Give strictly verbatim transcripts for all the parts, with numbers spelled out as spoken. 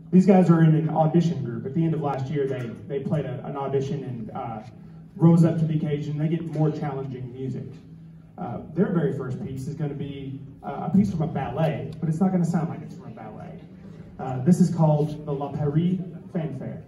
These guys are in an audition group. At the end of last year, they, they played a, an audition and uh, rose up to the occasion. They get more challenging music. Uh, their very first piece is going to be uh, a piece from a ballet, but it's not going to sound like it's from a ballet. Uh, this is called the La Paris Fanfare.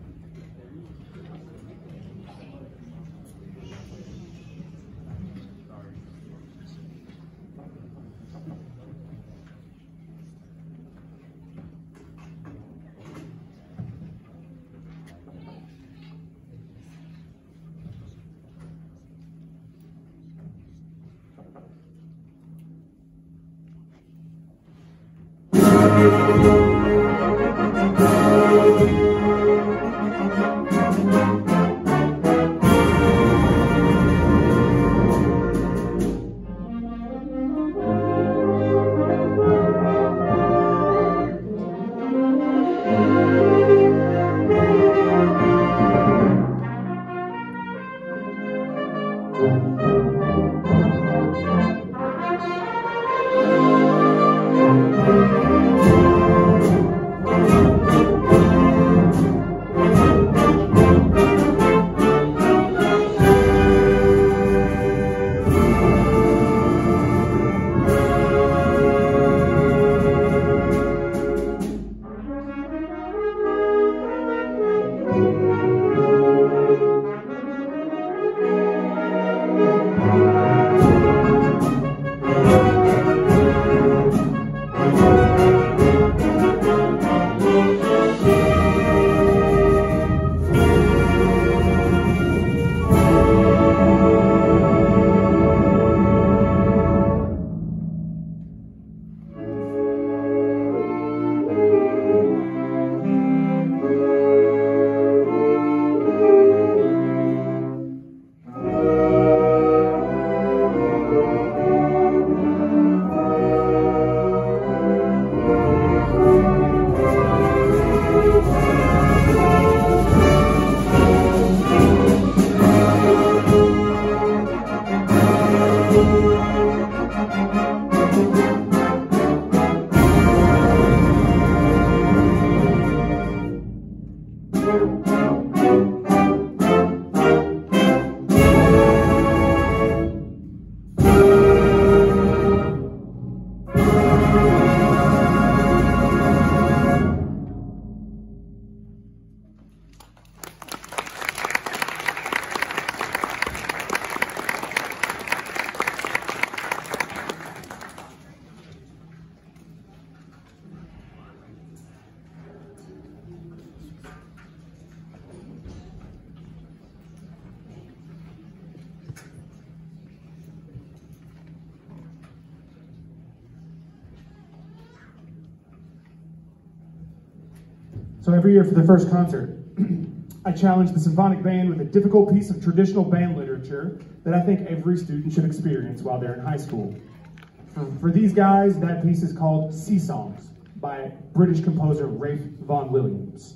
So every year for the first concert, I challenge the symphonic band with a difficult piece of traditional band literature that I think every student should experience while they're in high school. For, for these guys, that piece is called Sea Songs by British composer Ralph Vaughan Williams.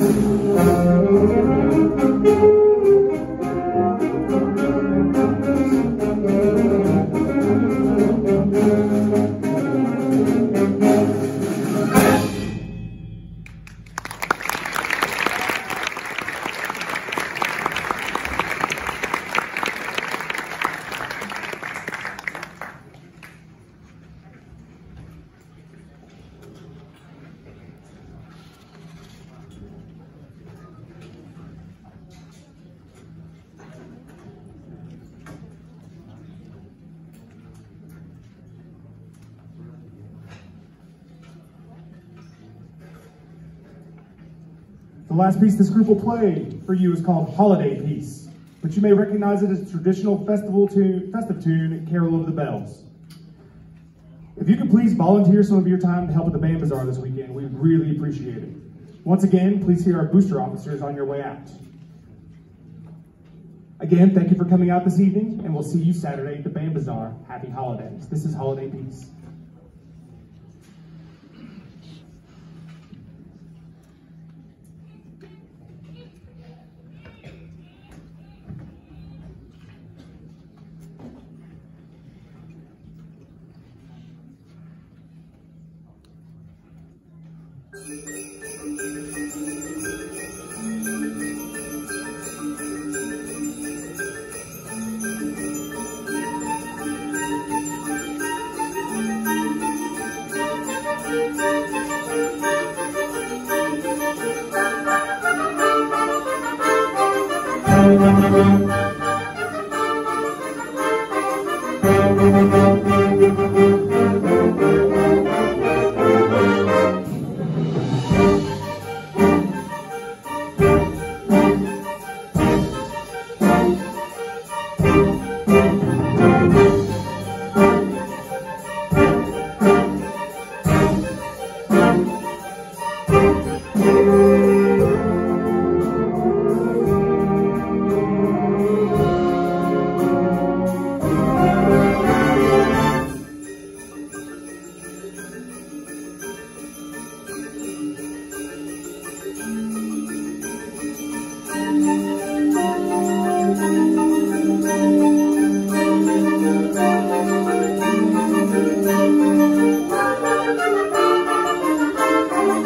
The last piece this group will play for you is called Holiday Piece, but you may recognize it as a traditional festival tune, festive tune, Carol of the Bells. If you could please volunteer some of your time to help with the band bazaar this weekend, we'd really appreciate it. Once again, please hear our booster officers on your way out. Again, thank you for coming out this evening, and we'll see you Saturday at the band bazaar. Happy holidays. This is Holiday Piece.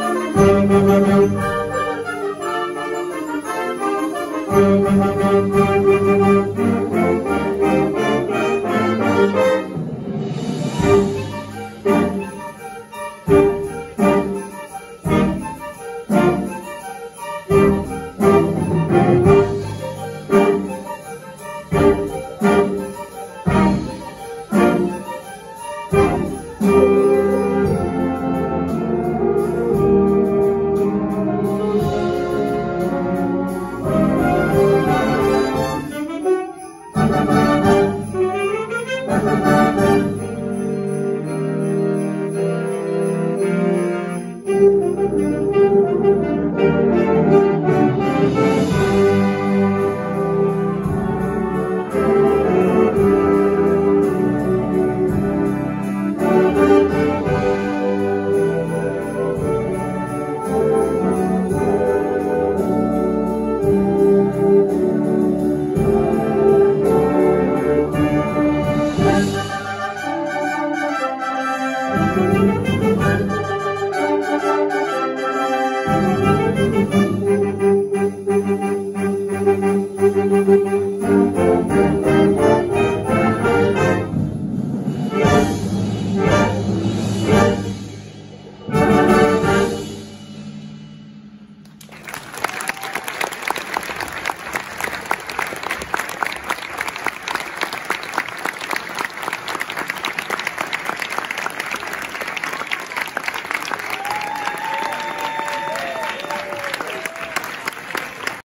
Thank you.